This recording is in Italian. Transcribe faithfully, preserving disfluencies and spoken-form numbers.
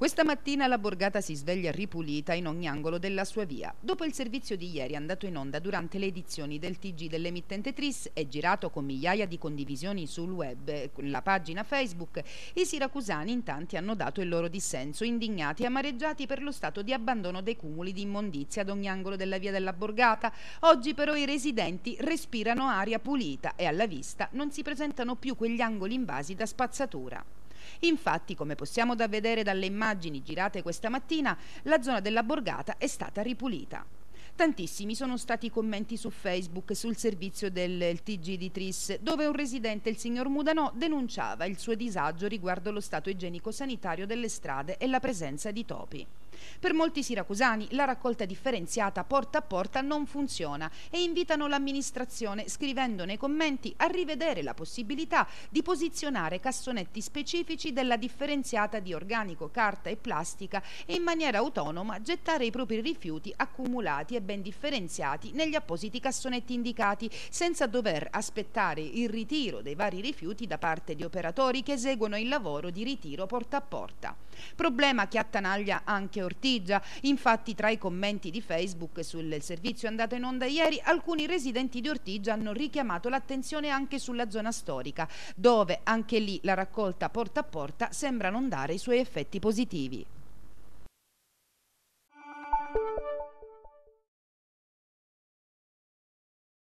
Questa mattina la borgata si sveglia ripulita in ogni angolo della sua via. Dopo il servizio di ieri andato in onda durante le edizioni del T G dell'emittente Tris e girato con migliaia di condivisioni sul web e la pagina Facebook, i siracusani in tanti hanno dato il loro dissenso, indignati e amareggiati per lo stato di abbandono dei cumuli di immondizia ad ogni angolo della via della borgata. Oggi però i residenti respirano aria pulita e alla vista non si presentano più quegli angoli invasi da spazzatura. Infatti, come possiamo da vedere dalle immagini girate questa mattina, la zona della borgata è stata ripulita. Tantissimi sono stati i commenti su Facebook e sul servizio del T G di Tris, dove un residente, il signor Mudanò, denunciava il suo disagio riguardo lo stato igienico-sanitario delle strade e la presenza di topi. Per molti siracusani la raccolta differenziata porta a porta non funziona e invitano l'amministrazione, scrivendo nei commenti, a rivedere la possibilità di posizionare cassonetti specifici della differenziata di organico, carta e plastica e in maniera autonoma gettare i propri rifiuti accumulati e ben differenziati negli appositi cassonetti indicati, senza dover aspettare il ritiro dei vari rifiuti da parte di operatori che eseguono il lavoro di ritiro porta a porta. Problema che attanaglia anche Ortigia. Infatti, tra i commenti di Facebook sul servizio andato in onda ieri, alcuni residenti di Ortigia hanno richiamato l'attenzione anche sulla zona storica, dove anche lì la raccolta porta a porta sembra non dare i suoi effetti positivi.